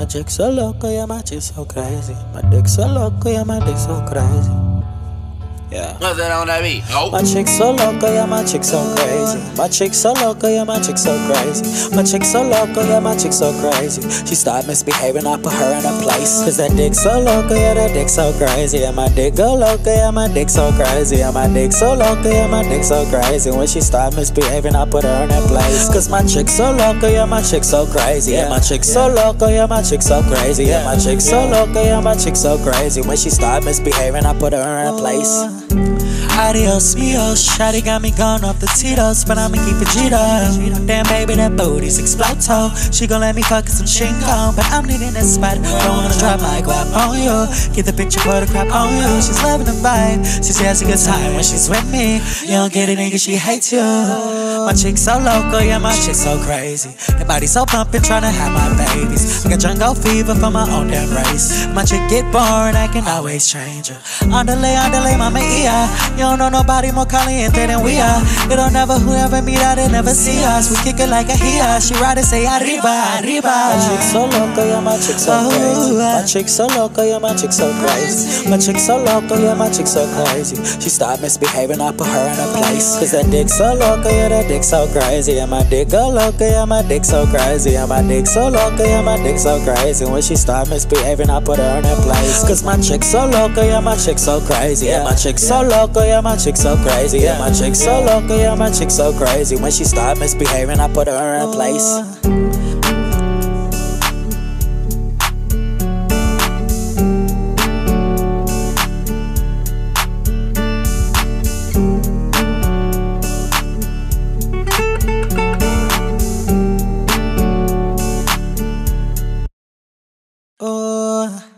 chick so loco, yeah, my chick so crazy. My dick so loco, yeah, my dick so crazy. Yeah. What's that on that beat? Oh. My chick so loco, yeah, my chick so crazy. My chick so loco, yeah, my chick so crazy. My chick so loco, yeah, my chick so crazy. She started misbehaving, I put her in her place. Cause that dick so loco, yeah, that dick so crazy. Yeah, my dick go loco, yeah, my dick so crazy. Yeah, my dick so loco, yeah, my dick so crazy. When she started misbehaving, I put her in her place. Cause my chick so loco, yeah, my chick so crazy. Yeah, my chick so loco, yeah, my chick so crazy. Yeah, my chick so loco, yeah, my chick so crazy. When she started misbehaving, I put her in her place. Adios, mios, shawty got me gone off the Tito's, but I'ma keep it Gito. Damn baby, that booty's exploto. She gon' let me fuck some shinko, but I'm needing that spot. Don't wanna drop my guap on you. Get the picture, put the crap on you. She's loving the vibe, she has a good time when she's with me. You don't get it, nigga, she hates you. My chick so loco, yeah, my chick so crazy. That body so pumpin', tryna have my babies. I got jungle fever for my own damn race. My chick get bored, I can always change her. Underlay, mama, yeah. You don't know nobody more caliente than we are. It don't never whoever meet out and never see us. We kick it like a here. She ride and say arriba, arriba. My chick so loco, yeah, my chick so crazy. My chick so loco, yeah, my chick so crazy. My chick so loco, yeah, my chick so crazy. She started misbehaving, I put her in her place. Cause that dick so loco, yeah, that dick so crazy. Yeah, my dick go loco, yeah, my dick so crazy. Yeah, my dick so loco, yeah, my dick so crazy. When she started misbehaving, I put her in her place. Cause my chick so loco, yeah, my chick so crazy. Yeah, my chick so loco, yeah, my chick so crazy. Yeah, my chick so loco, yeah, my chick so crazy. When she started misbehaving, I put her in her place. Oh.